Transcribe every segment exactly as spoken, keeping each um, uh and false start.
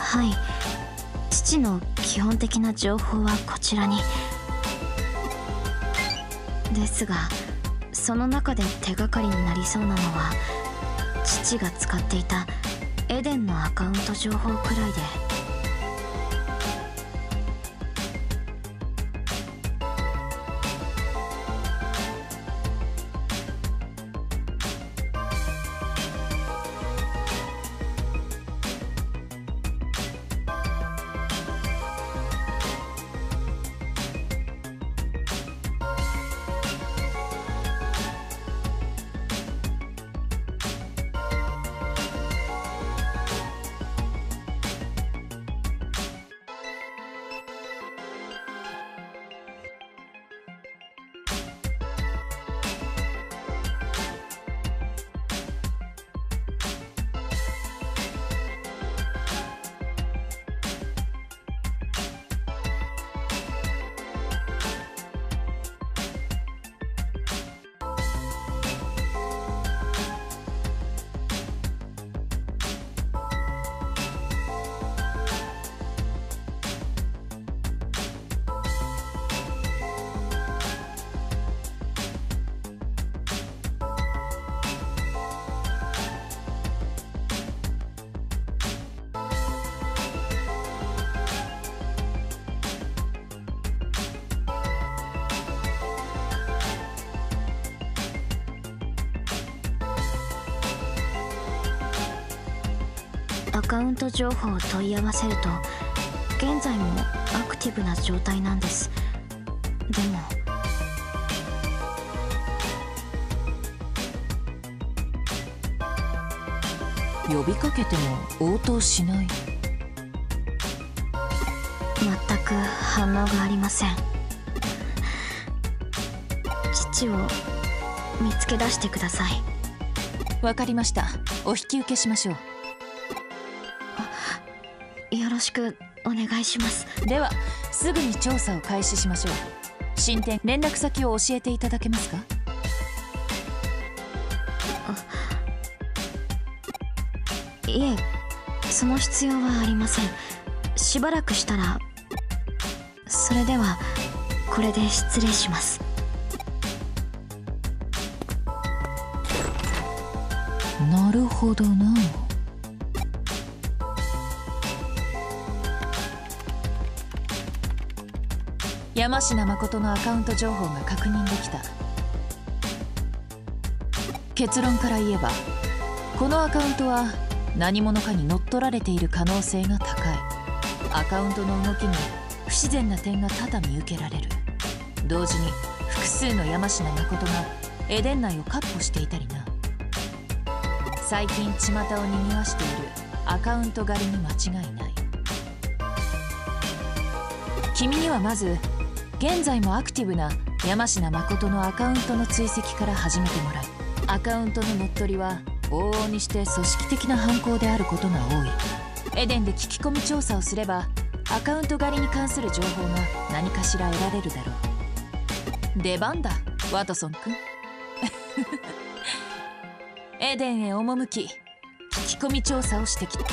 はい、父の基本的な情報はこちらに。ですがその中で手がかりになりそうなのは父が使っていたエデンのアカウント情報くらいで。アカウント情報を問い合わせると現在もアクティブな状態なんです。でも呼びかけても応答しない。 全く反応がありません。父を見つけ出してください。 わかりました。お引き受けしましょう。 よろしくお願いします。 ではすぐに調査を開始しましょう。進展連絡先を教えていただけますか？ いえ、その必要はありません。しばらくしたら。それではこれで失礼します。 なるほどな。山科誠のアカウント情報が確認できた。結論から言えばこのアカウントは何者かに乗っ取られている可能性が高い。アカウントの動きに不自然な点が多々見受けられる。同時に複数の山科誠がエデン内を闊歩していたりな。最近巷を賑わしているアカウント狩りに間違いない。君にはまず現在もアクティブな山科誠のアカウントの追跡から始めてもらう。アカウントの乗っ取りは往々にして組織的な犯行であることが多い。エデンで聞き込み調査をすればアカウント狩りに関する情報が何かしら得られるだろう。出番だワトソン君エデンへ赴き聞き込み調査をしてきた。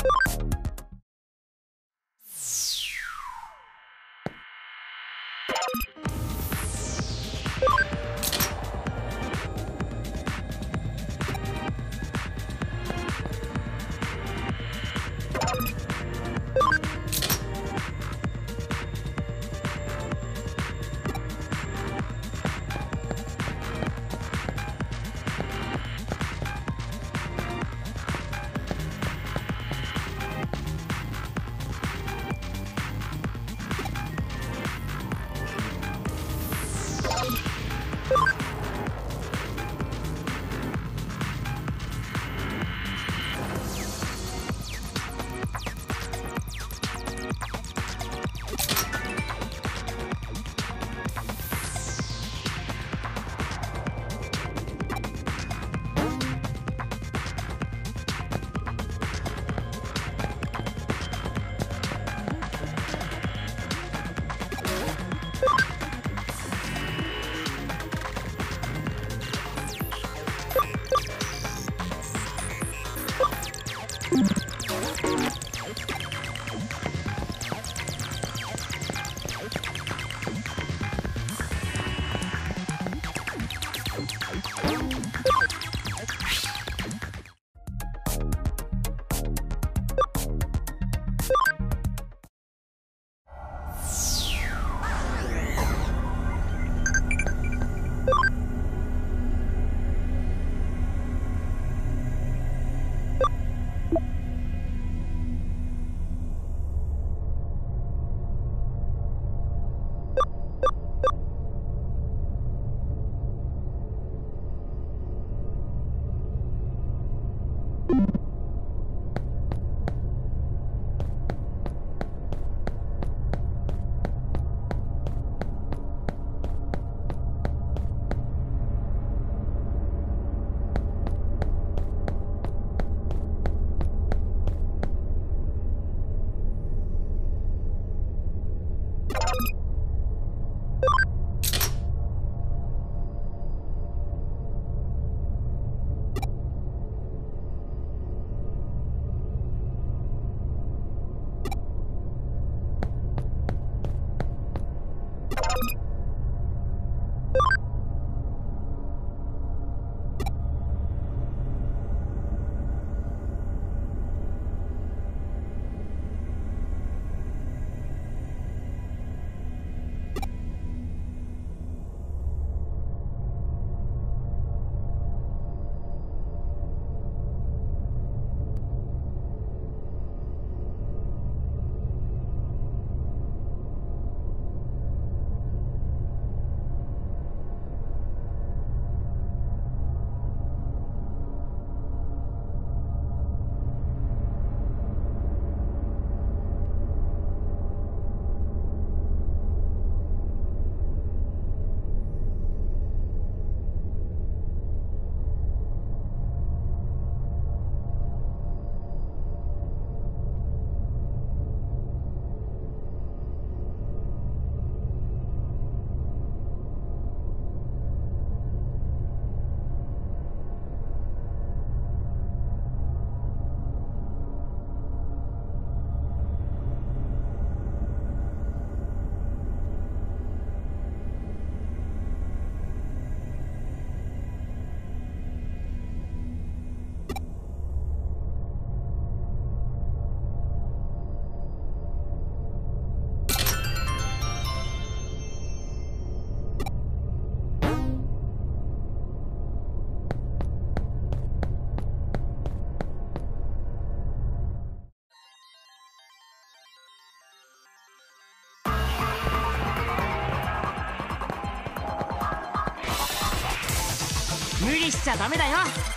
無理しちゃダメだよ。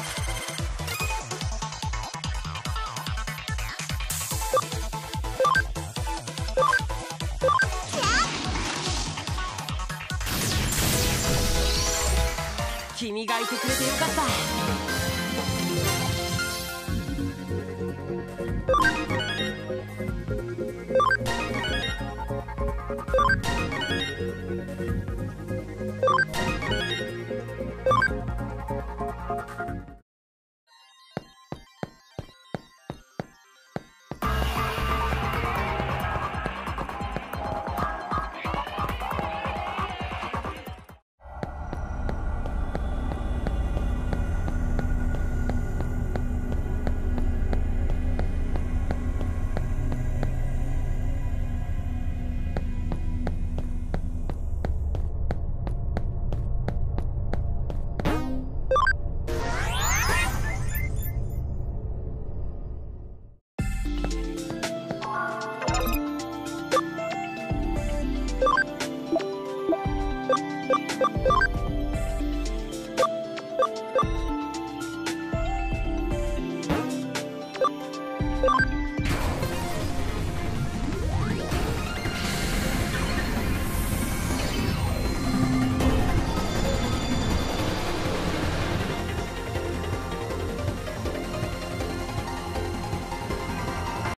君がいてくれてよかった。 よ。